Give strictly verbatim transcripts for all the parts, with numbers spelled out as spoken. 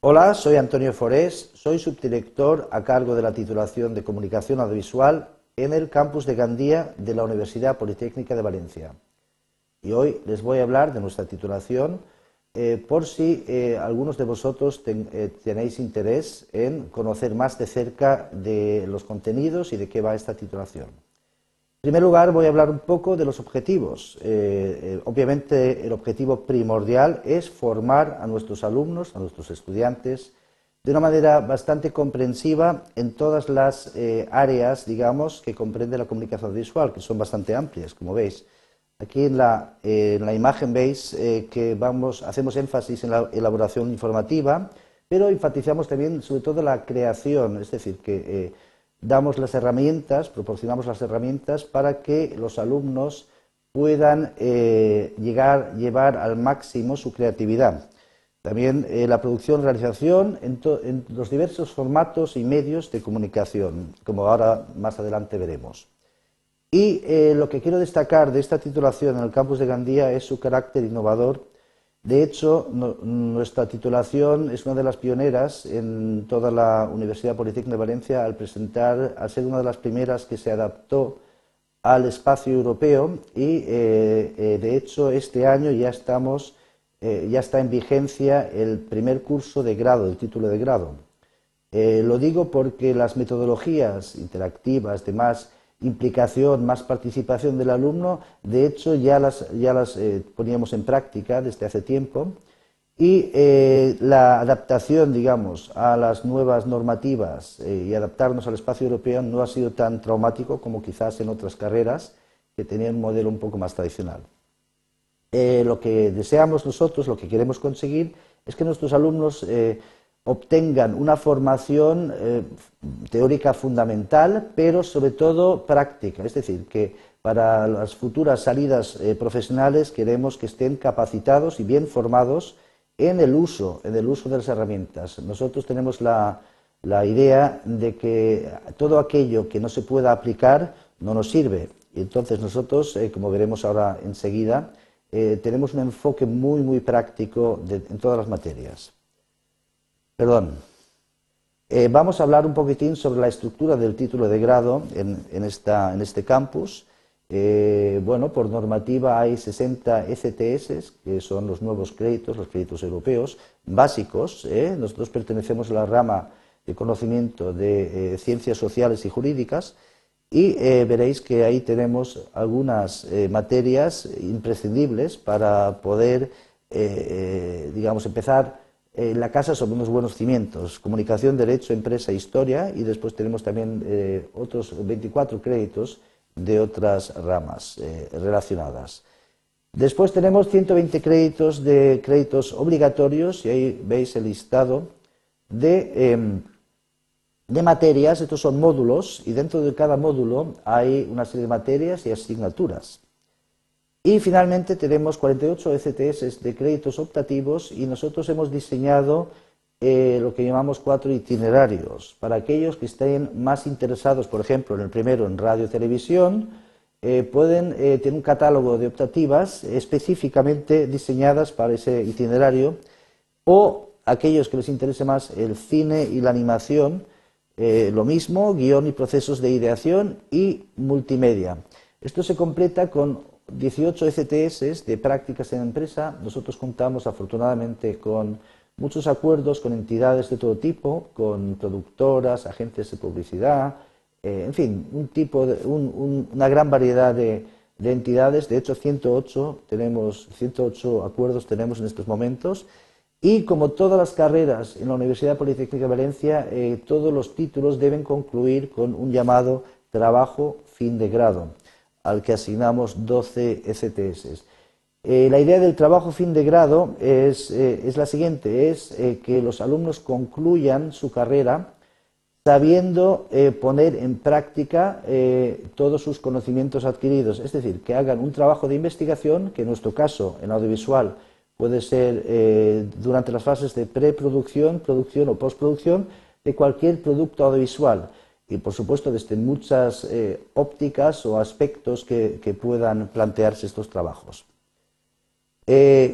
Hola, soy Antonio Forés, soy subdirector a cargo de la titulación de Comunicación Audiovisual en el campus de Gandía de la Universidad Politécnica de Valencia. Y hoy les voy a hablar de nuestra titulación eh, por si eh, algunos de vosotros ten, eh, tenéis interés en conocer más de cerca de los contenidos y de qué va esta titulación. En primer lugar, voy a hablar un poco de los objetivos. Eh, eh, obviamente, el objetivo primordial es formar a nuestros alumnos, a nuestros estudiantes, de una manera bastante comprensiva en todas las eh, áreas, digamos, que comprende la comunicación audiovisual, que son bastante amplias, como veis. Aquí en la, eh, en la imagen veis eh, que vamos, hacemos énfasis en la elaboración informativa, pero enfatizamos también sobre todo la creación, es decir, que eh, damos las herramientas, proporcionamos las herramientas para que los alumnos puedan eh, llegar, llevar al máximo su creatividad. También eh, la producción y realización en, en los diversos formatos y medios de comunicación, como ahora más adelante veremos. Y eh, lo que quiero destacar de esta titulación en el campus de Gandía es su carácter innovador. De hecho, no, nuestra titulación es una de las pioneras en toda la Universidad Politécnica de Valencia al presentar, al ser una de las primeras que se adaptó al espacio europeo y, eh, eh, de hecho, este año ya estamos, eh, ya está en vigencia el primer curso de grado, el título de grado. Eh, lo digo porque las metodologías interactivas, de más implicación, más participación del alumno, de hecho ya las, ya las eh, poníamos en práctica desde hace tiempo y eh, la adaptación, digamos, a las nuevas normativas eh, y adaptarnos al espacio europeo no ha sido tan traumático como quizás en otras carreras que tenían un modelo un poco más tradicional. Eh, lo que deseamos nosotros, lo que queremos conseguir es que nuestros alumnos eh, obtengan una formación eh, teórica fundamental, pero sobre todo práctica, es decir, que para las futuras salidas eh, profesionales queremos que estén capacitados y bien formados en el uso, en el uso de las herramientas. Nosotros tenemos la, la idea de que todo aquello que no se pueda aplicar no nos sirve. Y entonces nosotros, eh, como veremos ahora enseguida, eh, tenemos un enfoque muy, muy práctico de, en todas las materias. Perdón. Eh, vamos a hablar un poquitín sobre la estructura del título de grado en, en, esta, en este campus. Eh, bueno, por normativa hay sesenta E C T S, que son los nuevos créditos, los créditos europeos básicos. ¿eh? Nosotros pertenecemos a la rama de conocimiento de eh, ciencias sociales y jurídicas y eh, veréis que ahí tenemos algunas eh, materias imprescindibles para poder, eh, digamos, empezar Eh, la casa sobre unos buenos cimientos, comunicación, derecho, empresa, historia, y después tenemos también eh, otros veinticuatro créditos de otras ramas eh, relacionadas. Después tenemos ciento veinte créditos de créditos obligatorios, y ahí veis el listado de, eh, de materias. Estos son módulos, y dentro de cada módulo hay una serie de materias y asignaturas. Y finalmente tenemos cuarenta y ocho E C T S de créditos optativos y nosotros hemos diseñado eh, lo que llamamos cuatro itinerarios. Para aquellos que estén más interesados, por ejemplo, en el primero en radio y televisión, eh, pueden eh, tener un catálogo de optativas específicamente diseñadas para ese itinerario, o aquellos que les interese más el cine y la animación, eh, lo mismo, guión y procesos de ideación y multimedia. Esto se completa con dieciocho E C T S de prácticas en empresa. Nosotros contamos afortunadamente con muchos acuerdos con entidades de todo tipo, con productoras, agentes de publicidad, eh, en fin, un tipo de, un, un, una gran variedad de, de entidades. De hecho, ciento ocho, tenemos, ciento ocho acuerdos tenemos en estos momentos. Y como todas las carreras en la Universidad Politécnica de Valencia, eh, todos los títulos deben concluir con un llamado trabajo fin de grado, al que asignamos doce E C T S. Eh, la idea del trabajo fin de grado es, eh, es la siguiente, es eh, que los alumnos concluyan su carrera sabiendo eh, poner en práctica eh, todos sus conocimientos adquiridos, es decir, que hagan un trabajo de investigación, que en nuestro caso, en audiovisual, puede ser eh, durante las fases de preproducción, producción o postproducción de cualquier producto audiovisual. Y, por supuesto, desde muchas eh, ópticas o aspectos que, que puedan plantearse estos trabajos. Eh,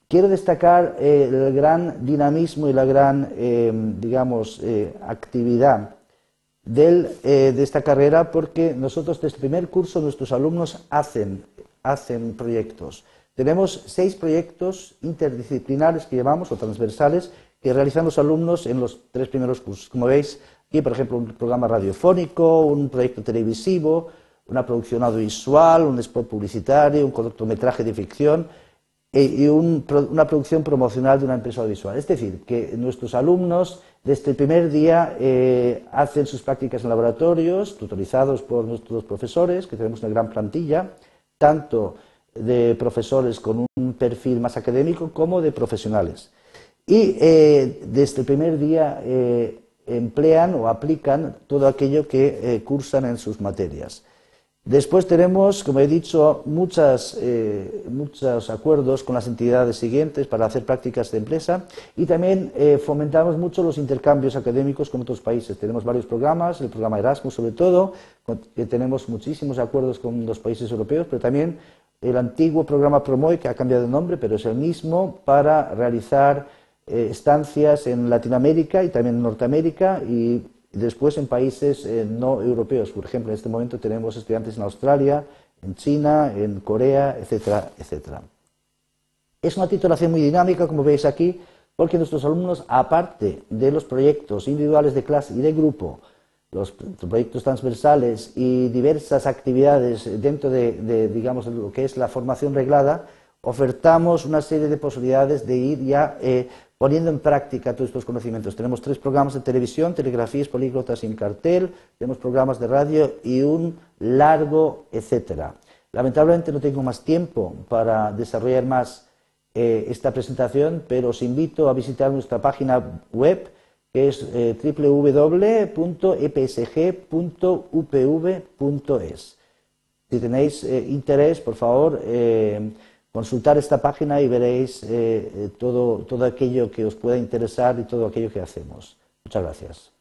quiero destacar eh, el gran dinamismo y la gran, eh, digamos, eh, actividad del, eh, de esta carrera, porque nosotros desde el primer curso nuestros alumnos hacen, hacen proyectos. Tenemos seis proyectos interdisciplinares que llevamos, o transversales, que realizan los alumnos en los tres primeros cursos. Como veis, aquí, por ejemplo, un programa radiofónico, un proyecto televisivo, una producción audiovisual, un spot publicitario, un cortometraje de ficción y un, una producción promocional de una empresa audiovisual. Es decir, que nuestros alumnos desde el primer día eh, hacen sus prácticas en laboratorios, tutorizados por nuestros profesores, que tenemos una gran plantilla, tanto de profesores con un perfil más académico como de profesionales. Y eh, desde el primer día eh, emplean o aplican todo aquello que eh, cursan en sus materias. Después tenemos, como he dicho, muchas, eh, muchos acuerdos con las entidades siguientes para hacer prácticas de empresa y también eh, fomentamos mucho los intercambios académicos con otros países. Tenemos varios programas, el programa Erasmus sobre todo, que tenemos muchísimos acuerdos con los países europeos, pero también el antiguo programa Promoy, que ha cambiado de nombre, pero es el mismo, para realizar eh, estancias en Latinoamérica y también en Norteamérica y después en países eh, no europeos. Por ejemplo, en este momento tenemos estudiantes en Australia, en China, en Corea, etcétera, etcétera. Es una titulación muy dinámica, como veis aquí, porque nuestros alumnos, aparte de los proyectos individuales de clase y de grupo, los proyectos transversales y diversas actividades dentro de, de digamos, lo que es la formación reglada, ofertamos una serie de posibilidades de ir ya eh, poniendo en práctica todos estos conocimientos. Tenemos tres programas de televisión, telegrafías políglotas sin cartel, tenemos programas de radio y un largo etcétera. Lamentablemente no tengo más tiempo para desarrollar más eh, esta presentación, pero os invito a visitar nuestra página web, que es eh, w w w punto e p s g punto u p v punto es. Si tenéis eh, interés, por favor, eh, consultar esta página y veréis eh, todo, todo aquello que os pueda interesar y todo aquello que hacemos. Muchas gracias.